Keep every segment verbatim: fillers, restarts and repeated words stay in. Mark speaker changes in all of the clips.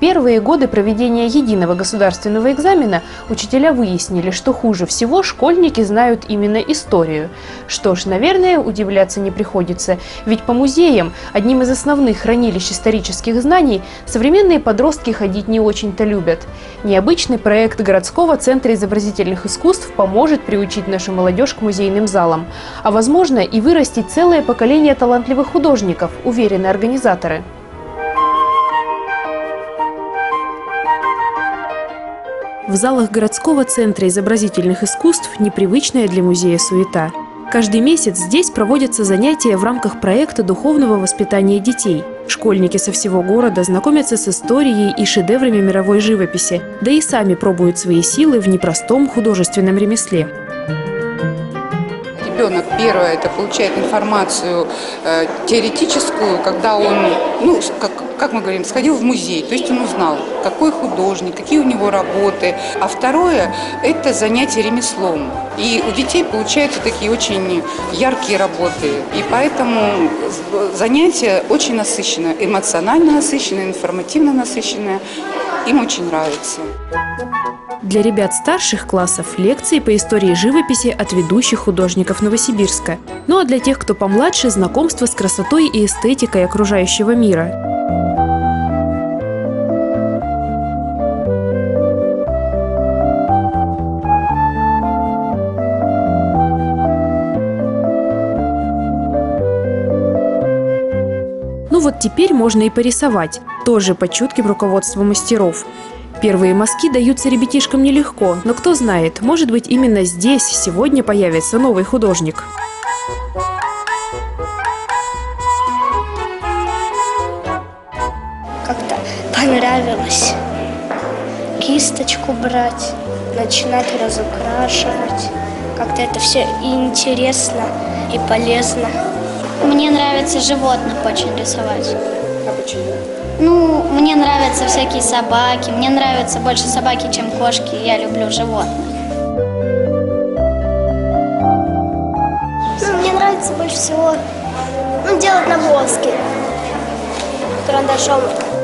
Speaker 1: первые годы проведения единого государственного экзамена учителя выяснили, что хуже всего школьники знают именно историю. Что ж, наверное, удивляться не приходится, ведь по музеям, одним из основных хранилищ исторических знаний, современные подростки ходить не очень-то любят. Необычный проект городского центра изобразительных искусств поможет приучить нашу молодежь к музейным залам, а возможно и вырастить целое поколение талантливых художников, уверены организаторы. В залах городского центра изобразительных искусств непривычная для музея суета. Каждый месяц здесь проводятся занятия в рамках проекта духовного воспитания детей. Школьники со всего города знакомятся с историей и шедеврами мировой живописи, да и сами пробуют свои силы в непростом художественном ремесле.
Speaker 2: Ребенок, первое, это получает информацию э, теоретическую, когда он, ну, как, как мы говорим, сходил в музей, то есть он узнал, какой художник, какие у него работы. А второе, это занятие ремеслом. И у детей получаются такие очень яркие работы. И поэтому занятие очень насыщенное, эмоционально насыщенное, информативно насыщенное. Им очень нравится.
Speaker 1: Для ребят старших классов лекции по истории живописи от ведущих художников Новосибирска. Ну а для тех, кто помладше, знакомство с красотой и эстетикой окружающего мира. Ну вот теперь можно и порисовать, тоже под чутким руководством мастеров. Первые мазки даются ребятишкам нелегко, но кто знает, может быть, именно здесь сегодня появится новый художник.
Speaker 3: Как-то понравилось кисточку брать, начинать разукрашивать. Как-то это все и интересно, и полезно.
Speaker 4: Мне нравится животных очень рисовать.
Speaker 2: А почему?
Speaker 4: Ну, мне нравятся всякие собаки. Мне нравятся больше собаки, чем кошки. Я люблю животных.
Speaker 3: Ну, мне нравится больше всего ну, делать на воске карандашом.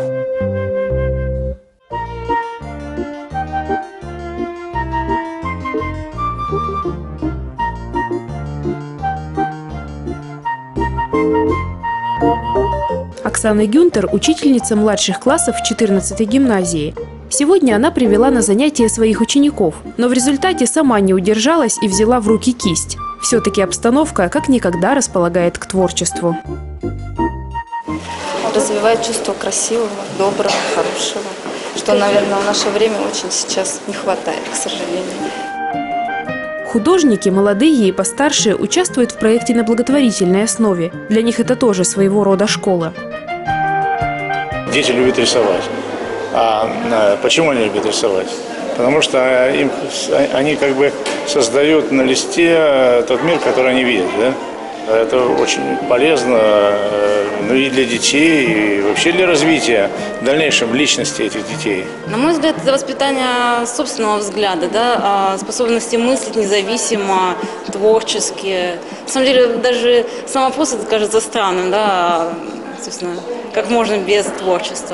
Speaker 1: Оксана Гюнтер – учительница младших классов в четырнадцатой гимназии. Сегодня она привела на занятия своих учеников, но в результате сама не удержалась и взяла в руки кисть. Все-таки обстановка как никогда располагает к творчеству.
Speaker 5: Развивает чувство красивого, доброго, хорошего, что, наверное, в наше время очень сейчас не хватает, к сожалению.
Speaker 1: Художники, молодые и постарше, участвуют в проекте на благотворительной основе. Для них это тоже своего рода школа.
Speaker 6: Дети любят рисовать. А почему они любят рисовать? Потому что им, они как бы создают на листе тот мир, который они видят. Да? Это очень полезно, ну и для детей, и вообще для развития в дальнейшем личности этих детей.
Speaker 5: На мой взгляд, это воспитание собственного взгляда, да, способности мыслить независимо, творчески. На самом деле, даже сам вопрос это кажется странным, да, собственно, как можно без творчества.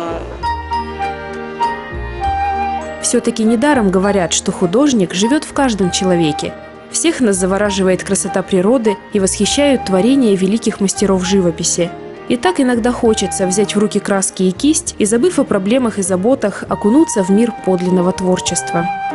Speaker 1: Все-таки недаром говорят, что художник живет в каждом человеке. Всех нас завораживает красота природы и восхищают творения великих мастеров живописи. И так иногда хочется взять в руки краски и кисть и, забыв о проблемах и заботах, окунуться в мир подлинного творчества.